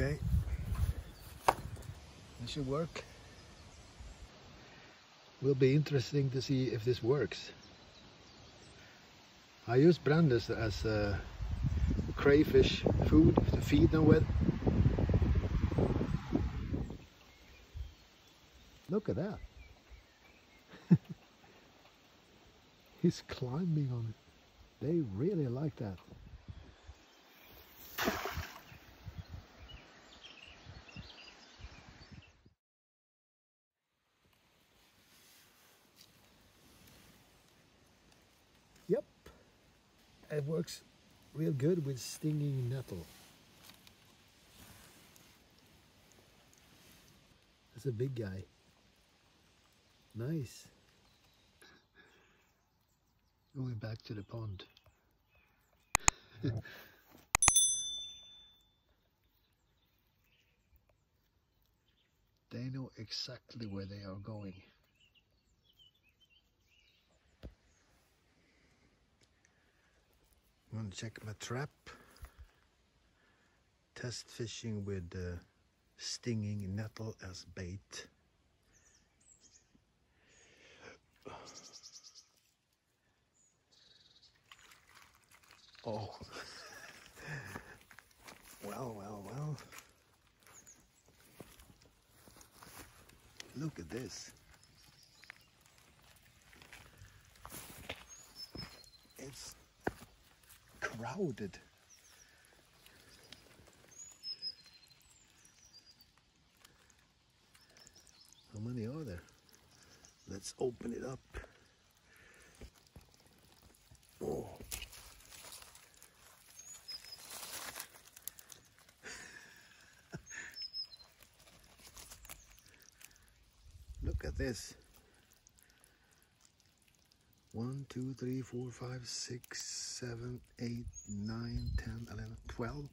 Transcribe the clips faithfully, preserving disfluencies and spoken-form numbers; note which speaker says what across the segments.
Speaker 1: Okay, this should work. Will be interesting to see if this works. I use branders as uh, crayfish food to feed them with. Look at that. He's climbing on it. They really like that. Yep, it works real good with stinging nettle. That's a big guy. Nice. Going back to the pond. They know exactly where they are going. I'm gonna check my trap. Test fishing with uh, stinging nettle as bait. Oh. Well, well, well. Look at this. It's crowded. How many are there? Let's open it up. Oh. Look at this. One, two, three, four, five, six, seven, eight, nine, ten, eleven, twelve.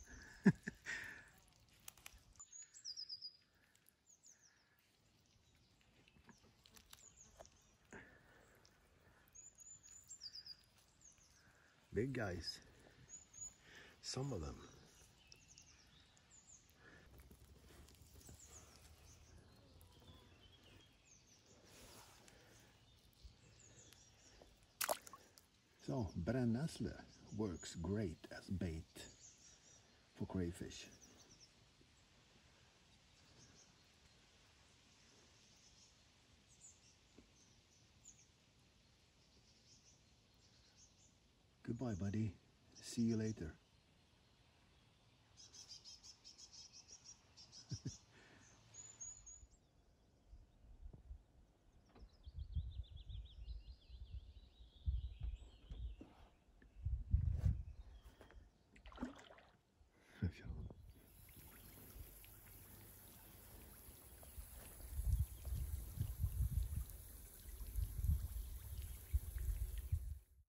Speaker 1: Big guys. Some of them. So, brännässle works great as bait for crayfish. Goodbye, buddy. See you later.